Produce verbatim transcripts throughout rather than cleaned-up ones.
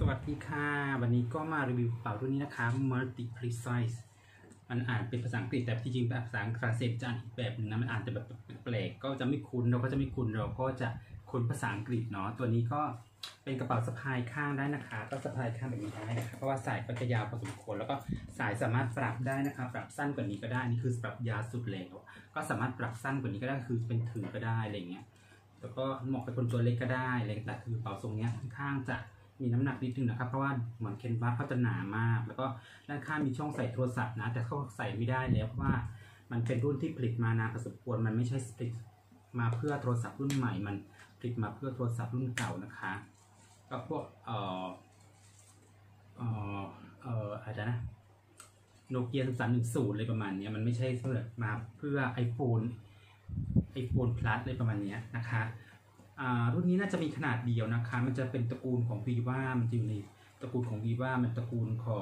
วัสดีค่ะวันนี้ก็มารีวิวกระเป๋ารุ่นนี้นะคะ Multi Precise มันอ่านเป็นภาษาอังกฤษแต่ที่จริงภาษาฝรั่งเศสจะอ่านอีกแบบหนึ่งนะมันอ่านแต่แบบแปลกก็จะไม่คุ้นเราก็จะไม่คุ้นเราก็จะคุ้นภาษาอังกฤษเนาะตัวนี้ก็เป็นกระเป๋าสะพายข้างได้นะคะก็สะพายข้างแบบนี้ได้นะคะเพราะว่าสายก็จะยาวพอสมควรแล้วก็สายสามารถปรับได้นะคะปรับสั้นกว่านี้ก็ได้นี่คือปรับยาวสุดแล้วก็สามารถปรับสั้นกว่านี้ก็ได้คือเป็นถือก็ได้อะไรเงี้ยแล้วก็เหมาะกับคนตัวเล็กก็ได้อะไรแต่คือกระเป๋าทรงนี้ค่อนข้างจะมีน้ำหนักนิดนึงนะครับเพราะว่าเหมือนเคนวาสเขาจะหนามากแล้วก็ด้านข้างมีช่องใส่โทรศัพท์นะแต่เขาใส่ไม่ได้แล้วเพราะว่ามันเป็นรุ่นที่ผลิตมานานพอสมควรมันไม่ใช่ผลิตมาเพื่อโทรศัพท์รุ่นใหม่มันผลิตมาเพื่อโทรศัพท์รุ่นเก่านะคะก็พวกเอ่อเอ่อเอ่ออะไรนะโนเกียสามหนึ่งศูนย์อะไรประมาณนี้มันไม่ใช่เพื่อมาเพื่อ iPhone iPhone Plus อะไรประมาณนี้นะคะรุ่นนี้น่าจะมีขนาดเดียวนะคะมันจะเป็นตระกูลของ Viva มันจะอยู่ในตระกูลของ Viva มันตระกูลของ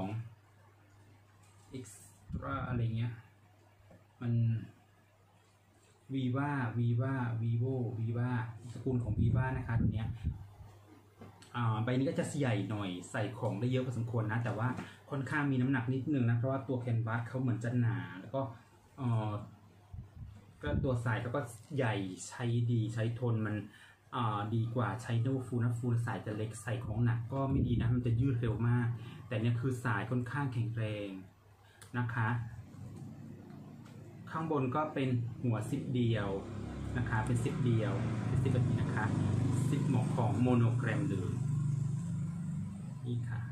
Extra อะไรเงี้ยมัน Viva Viva Vivo Viva ตระกูลของ Viva นะคะตัวเนี้ยใบนี้ก็จะใหญ่หน่อยใส่ของได้เยอะพอสมควรนะแต่ว่าค่อนข้างมีน้ำหนักนิดนึงนะเพราะว่าตัวแคนวาสเขาเหมือนจะหนาแล้วก็ก็ตัวสายเขาก็ใหญ่ใช้ดีใช้ทนมันดีกว่าใช้โนฟูนะฟูสายจะเล็กใส่ของหนักก็ไม่ดีนะมันจะยืดเร็วมากแต่เนี้ยคือสายค่อนข้างแข็งแรงนะคะข้างบนก็เป็นหัวซิปเดียวนะคะเป็นซิปเดียวเป็นซิปแบบนี้นะคะซิปหมอกของโมโนแกรมเลยนี่ค่ะ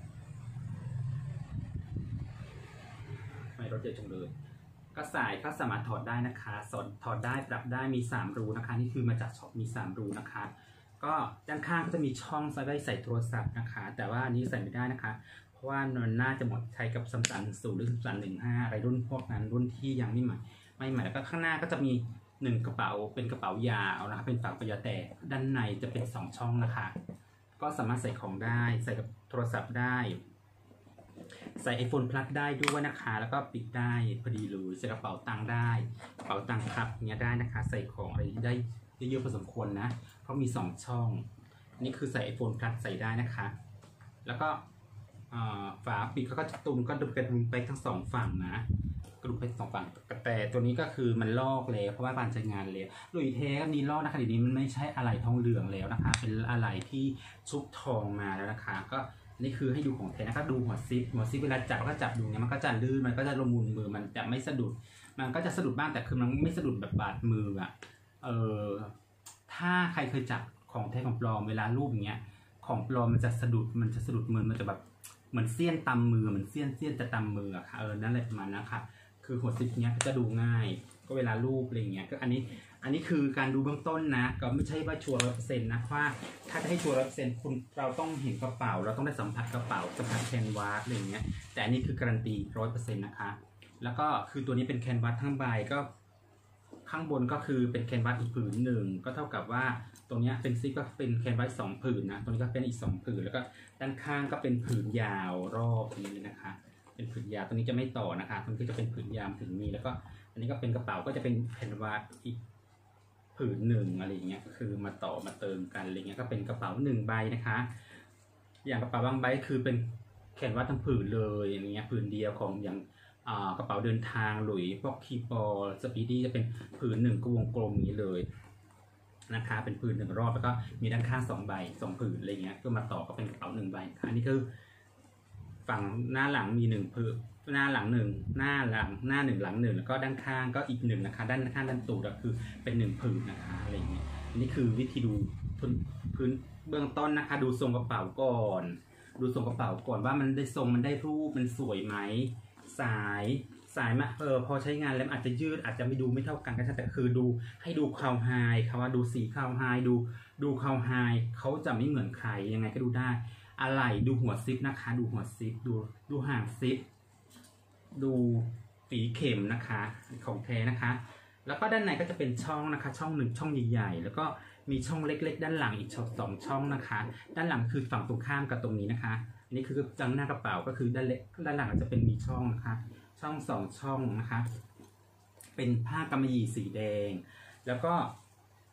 ไม่รถใหญ่จังเลยก็สายก็สามารถถอดได้นะคะสอดถอดได้ปรับได้มีสามรูนะคะนี่คือมาจากช็อปมีสามรูนะคะก็ด้านข้างก็จะมีช่องใส่ไว้ใส่โทรศัพท์นะคะแต่ว่าอันนี้ใส่ไม่ได้นะคะเพราะว่ามันน่าจะหมดใช้กับซัมซุงศูนย์หรือซัมซุงหนึ่งห้าอะไรรุ่นพวกนั้นรุ่นที่ยังไม่ใหม่ไม่ใหม่แล้วก็ข้างหน้าก็จะมีหนึ่งกระเป๋าเป็นกระเป๋ายาวนะคะเป็นฝากระยะแต่ด้านในจะเป็นสองช่องนะคะก็สามารถใส่ของได้ใส่กับโทรศัพท์ได้ใส่ iPhone Plus ได้ด้วยนะคะแล้วก็ปิดได้พอดีเลยใส่กระเป๋าตังค์ได้กระเป๋าตังค์พับเงี้ยได้นะคะใส่ของอะไรได้เยอะๆพอสมควรนะเพราะมีสองช่องนี่คือใส่ iPhone Plus ใส่ได้นะคะแล้วก็ฝาปิดเขาก็จะตุนก็ดุกระดุมไปทั้งสองฝั่งนะกระดุมไปสองฝั่งแต่ตัวนี้ก็คือมันลอกแล้วเพราะว่าบานใช้งานแล้วลุยเทก็มีลอกนะคะเดี๋ยวนี้มันไม่ใช่อะไหล่ทองเหลืองแล้วนะคะเป็นอะไหล่ที่ชุบทองมาแล้วนะคะก็นี่คือให้ดูของแท้นะก็ดูหัวซิปหัวซิปเวลาจับก็จับดูเนี่ยมันก็จะลื่นมันก็จะละมุนมือมันจะไม่สะดุดมันก็จะสะดุดบ้างแต่คือมันไม่สะดุดแบบบาดมืออ่ะเออถ้าใครเคยจับของแท้ของปลอมเวลารูปอย่างเงี้ยของปลอมมันจะสะดุดมันจะสะดุดมือมันจะแบบเหมือนเสี้ยนตำมือเหมือนเสี้ยนเสี้ยนจะตำมืออะค่ะเออนั่นแหละประมาณนั้นค่ะคือหัวซิปเนี้ยก็จะดูง่ายก็เวลารูปอะไรเงี้ยก็อันนี้อันนี้คือการดูเบื้องต้นนะก็ไม่ใช่ว่าชัวร์ร้อยเปอร์เซ็นต์นะว่าถ้าจะให้ชัวร์ร้อยเปอร์เซ็นต์คุณเราต้องเห็นกระเป๋าเราต้องได้สัมผัสกระเป๋าสัมผัสแคนวาสอะไรเงี้ยแต่อันนี้คือการันตีร้อยเปอร์เซ็นต์นะคะแล้วก็คือตัวนี้เป็นแคนวาสทั้งใบก็ข้างบนก็คือเป็นแคนวาสอีกผืนหนึ่งก็เท่ากับว่าตรงนี้เป็นซิปก็เป็นแคนวาสสองผืนนะตรงนี้ก็เป็นอีกสองผืนแล้วก็ด้านข้างก็เป็นผืนยาวรอบนี้เลยนะคะเป็นผืนยาวตรงนี้จะไม่ต่อนะคะตรงนี้ก็จะเป็นผืนยาวถึงนี้แล้วก็อันนี้ก็เป็นกระเป๋าก็จะเป็นแคนวาสอีกผืนหนึ่งอะไรเงี้ยคือมาต่อมาเติมกันอะไรเงี้ยก็เป็นกระเป๋าหนึ่งใบนะคะอย่างกระเป๋าบางใบคือเป็นแคนวาสทั้งผืนเลยอย่างเงี้ยผืนเดียวของอย่างกระเป๋าเดินทางหลุยพวกคีย์บอร์ดสปีดี้จะเป็นผืนหนึ่งวงกลมนี้เลยนะคะเป็นผืนหนึ่งรอบแล้วก็มีด้านข้างสองใบสองผืนอะไรเงี้ยก็มาต่อก็เป็นกระเป๋าหนึ่งใบอันนี้คือฝั่งหน้าหลังมีหนึ่งผืนหน้าหลังหนึ่งหน้าหลังหน้าหนึ่งหลังหนึ่งแล้วก็ด้านข้างก็อีกหนึ่งนะคะด้านข้างด้านตูดก็คือเป็นหนึ่งผืนนะคะอะไรอย่างเงี้ยอันนี้คือวิธีดูพื้นพื้นเบื้องต้นนะคะดูทรงกระเป๋าก่อนดูทรงกระเป๋าก่อนว่ามันได้ทรงมันได้รูปมันสวยไหมสายสายมาเออพอใช้งานแล้วอาจจะยืดอาจจะไม่ดูไม่เท่ากันก็ใช่แต่คือดูให้ดูคาวไฮค่ะว่าดูสีคาวไฮดูดูคาวไฮเขาจะไม่เหมือนใครยังไงก็ดูได้อะไรดูหัวซิปนะคะดูหัวซิปดูดูห่างซิปดูฝีเข็มนะคะของแท้นะคะแล้วก็ด้านในก็จะเป็นช่องนะคะช่องหนึ่งช่องใหญ่ๆแล้วก็มีช่องเล็กๆด้านหลังอีกสองช่องนะคะด้านหลังคือฝั่งตรงข้ามกับตรงนี้นะคะอันนี้คือจังหน้ากระเป๋าก็คือด้านเล็กด้านหลังจะเป็นมีช่องนะคะช่องสองช่องนะคะเป็นผ้ากำมะหยี่สีแดงแล้วก็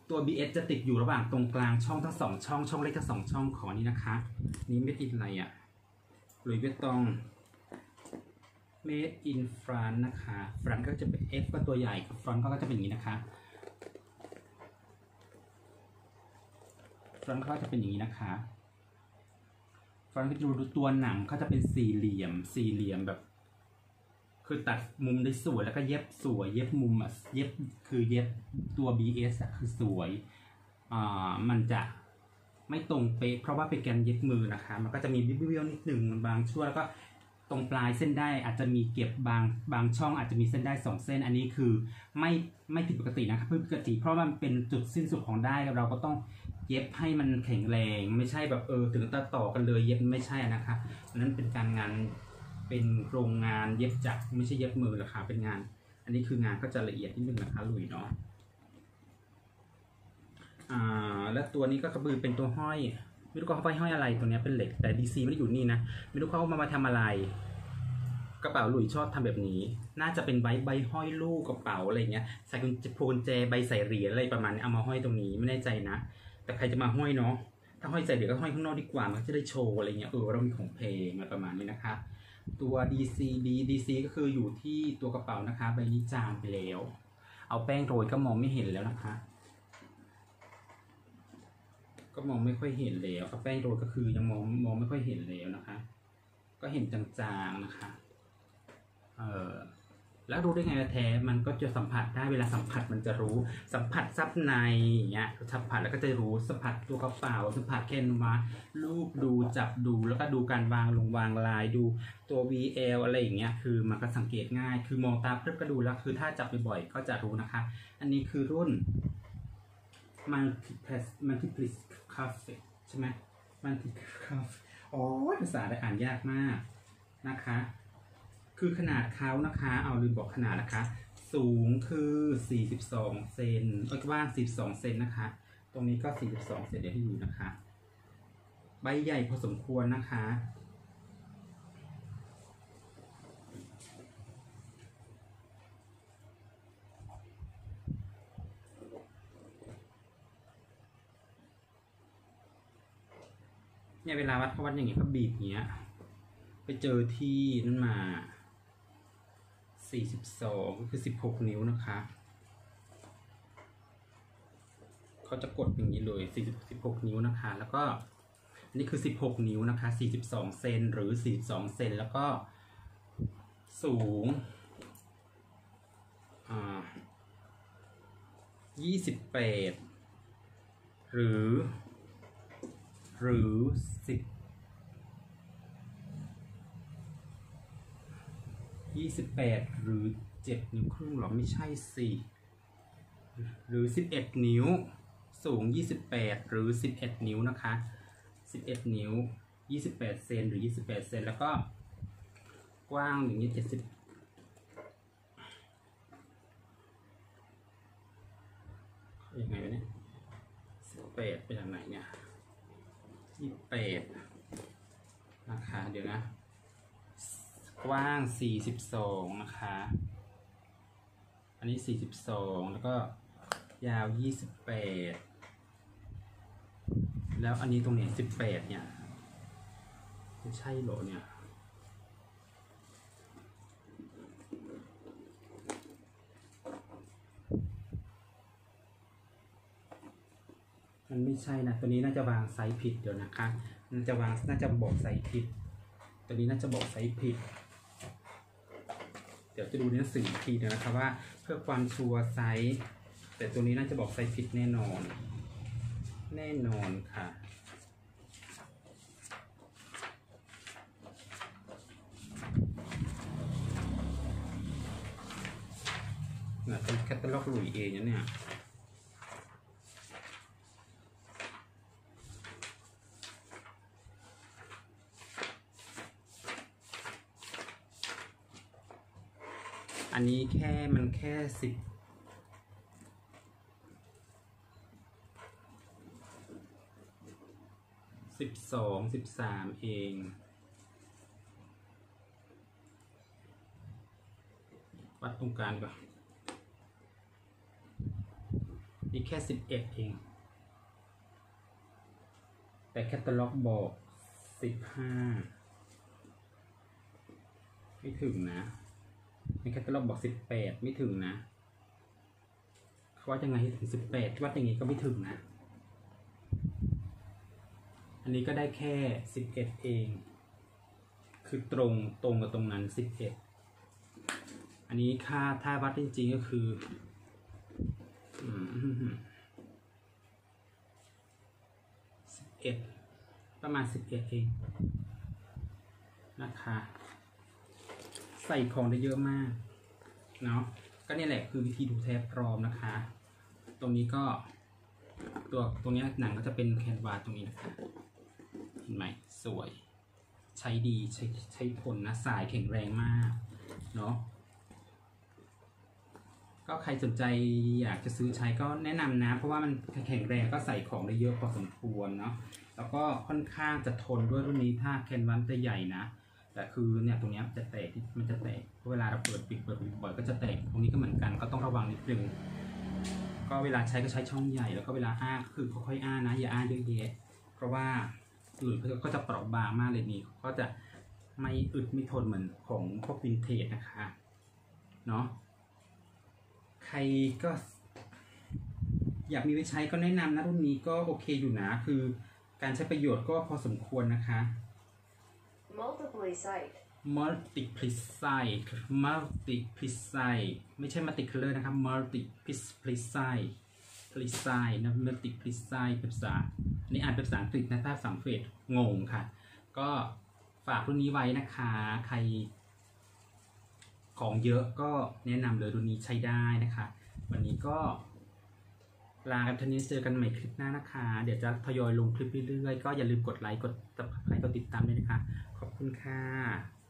ตัว บี เอส จะติดอยู่ระหว่างตรงกลางช่องทั้งสองช่องช่องเล็กทั้งสองช่องของนี้นะคะนี่ไม่ติดอะไรอ่ะหลุยส์วิตตอง made in France นะคะ France ก็จะเป็น F ก็ตัวใหญ่ France ก็จะเป็นอย่างนี้นะคะ France ก็จะเป็นอย่างนี้นะคะFrance ก็จะดูตัวหนังก็จะเป็นสี่เหลี่ยมสี่เหลี่ยมแบบคือตัดมุมได้สวยแล้วก็เย็บสวยเย็บมุมอ่ะเย็บคือเย็บตัว บี เอส อ่ะคือสวยอ่ามันจะไม่ตรงเป๊ะเพราะว่าเป็นการเย็บมือนะคะมันก็จะมีบิวๆนิดหนึ่งบางช่วงแล้วก็ตรงปลายเส้นได้อาจจะมีเก็บบางบางช่องอาจจะมีเส้นได้สองเส้นอันนี้คือไม่ไม่ผิดปกตินะครับผิดปกติเพราะมันเป็นจุดสิ้นสุดของได้เราก็ต้องเย็บให้มันแข็งแรงไม่ใช่แบบเออถึงต่อต่อกันเลยเย็บไม่ใช่นะคะนั้นเป็นการงานเป็นโรงงานเย็บจักรไม่ใช่เย็บมือหรอกค่ะเป็นงานอันนี้คืองานก็จะละเอียดนิดนึงนะคะลุยเนาะอ่าและตัวนี้ก็กระบือเป็นตัวห้อยไม่รู้เขาไปห้อยอะไรตัวนี้เป็นเหล็กแต่ ดี ซี ไม่ได้อยู่นี่นะไม่รู้เขาเอามามาทำอะไรกระเป๋าลุยชอบทำแบบนี้น่าจะเป็นใบใบห้อยลูกกระเป๋าอะไรเงี้ยใส่กุญแจโพนแจใบใส่เหรียญอะไรประมาณนี้เอามาห้อยตรงนี้ไม่แน่ใจนะแต่ใครจะมาห้อยเนาะถ้าห้อยใส่เหรียญก็ห้อยข้างนอกดีกว่ามันจะได้โชว์อะไรเงี้ยเออเรามีของเพลงอะไรประมาณนี้นะคะตัว ดี ซี B ดี ซี ก็คืออยู่ที่ตัวกระเป๋านะคะใบนี้จางไปแล้วเอาแป้งโรยก็มองไม่เห็นแล้วนะคะก็มองไม่ค่อยเห็นแล้วเอาแป้งโรยก็คือยังมองมองไม่ค่อยเห็นแล้วนะคะก็เห็นจางๆนะคะเออแล้วรู้ได้ไงแท้มันก็จะสัมผัสได้เวลาสัมผัสมันจะรู้สัมผัสซับในอย่างเงี้ยสัมผัสแล้วก็จะรู้สัมผัสตัวกระเป๋าสัมผัสแคนวาสรูปดูจับดูแล้วก็ดูการวางลงวางลายดูตัว วี แอล อะไรอย่างเงี้ยคือมันก็สังเกตง่ายคือมองตาเพิ่มก็ดูแล้วคือถ้าจับบ่อยๆก็จะรู้นะคะอันนี้คือรุ่น multiplex multiplex cafe ใช่ไหม multiplex cafe โอ้ยภาษาได้อ่านยากมากนะคะคือขนาดเขานะคะเอาลืมบอกขนาดนะคะสูงคือสี่สิบสองเซนกว้างสิบสองเซนนะคะตรงนี้ก็สี่สิบสองเซนเดี๋ยวให้ดูนะคะใบใหญ่พอสมควรนะคะเนี่ยเวลาวัดเขาวัดอย่างเงี้ยเขาบีบอย่างเงี้ยไปเจอที่นั่นมาสี่สิบสองก็คือสิบหกนิ้วนะคะเขาจะกดอย่างนี้เลยสี่สิบ สิบหกนิ้วนะคะแล้วก็อันนี้คือสิบหกนิ้วนะคะสี่สิบสองเซนหรือสี่สิบสองเซนแล้วก็สูงอ่ายี่สิบแปดหรือหรือสิบยี่สิบแปดหรือเจ็ดนิ้วครึ่งหรอไม่ใช่สี่หรือสิบเอ็ดนิ้วสูงยี่สิบแปดหรือสิบเอ็ดนิ้วนะคะสิบเอ็ดนิ้วยี่สิบแปดเซนหรือยี่สิบแปดเซนแล้วก็กว้างอย่างนี้เจ็ดสิบยังไงวะเนี่ยสิบแปดไปทางไหนเนี่ยยี่สิบแปดนะคะเดี๋ยวนะกว้างสี่สิบสองนะคะอันนี้สี่สิบสองแล้วก็ยาวยี่สิบแปดแล้วอันนี้ตรงนี้สิบแปดเนี่ยไม่ใช่หรอเนี่ยมันไม่ใช่นะตัวนี้น่าจะวางไซส์ผิดเดี๋ยวนะคะน่าจะวางน่าจะบอกไซส์ผิดตัวนี้น่าจะบอกไซส์ผิดเดี๋ยวจะดูในหนังสือทีนะครับว่าเพื่อความชัวร์ไซส์แต่ตัวนี้น่าจะบอกไซส์ผิดแน่นอนแน่นอนค่ะเนี่ยเป็นแคตตาล็อกหลุยเองนะเนี่ยอันนี้แค่มันแค่สิบสิบสองสิบสามเองวัดตรงกลางก่อนนี่แค่สิบเอ็ดเองแต่แคตตาล็อกบอกสิบห้าไม่ถึงนะในแคตตาล็อกบอกสิบแปดไม่ถึงนะเขาว่ายังไงถึงสิบแปดวัดอย่างงี้ก็ไม่ถึงนะอันนี้ก็ได้แค่สิบเอ็ดเองคือตรงตรงกับตรงนั้นสิบเอ็ดอันนี้ค่าถ้าวัดจริงๆก็คือสิบเอ็ดประมาณสิบเอ็ดเองนะคะใส่ของได้เยอะมากเนาะก็นี่แหละคือวิธีดูแท้ปลอมนะคะตรงนี้ก็ตัวตรงนี้หนังก็จะเป็นแคนวาสตรงนี้นะคะเห็นไหมสวยใช้ดีใช้ใช้ทนนะสายแข็งแรงมากเนาะก็ใครสนใจอยากจะซื้อใช้ก็แนะนำนะเพราะว่ามันแข็งแรงก็ใส่ของได้เยอะพอสมควรเนาะแล้วก็ค่อนข้างจะทนด้วยรุ่นนี้ถ้าแคนวาสจะใหญ่นะแต่คือเนี่ยตรงนี้จะแตกมันจะแตกเวลาเราเปิดปิดเปิดบ่อยก็จะแตกตรงนี้ก็เหมือนกันก็ต้องระวังนิดนึงก็เวลาใช้ก็ใช้ช่องใหญ่แล้วก็เวลาอ้าคือค่อยๆอ้านะอย่าอ้าเยอะแยะเพราะว่าอื่นก็จะเปราะบางมากเลยนี่ก็จะไม่อึดไม่ทนเหมือนของพวกวินเทจนะคะเนาะใครก็อยากมีไว้ใช้ก็แนะนำนะรุ่นนี้ก็โอเคอยู่นะคือการใช้ประโยชน์ก็พอสมควรนะคะ multiply-site multiply-site multiply-site ไม่ใช่ multi-color นะครับ multiply-site precise นะ multiply-site เป็นภาษาอันนี้อ่านเป็นภาษาอังกฤษนะถ้าสังเกตงงค่ะก็ฝากรุ่นนี้ไว้นะคะใครของเยอะก็แนะนำเลยรุ่นนี้ใช้ได้นะคะวันนี้ก็ลากันทีนี้เจอกันใหม่คลิปหน้านะคะเดี๋ยวจะทยอยลงคลิปเรื่อยๆก็อย่าลืมกดไลค์กด ซับสไครบ์ กดติดตามด้วยนะคะขอบคุณค่ะ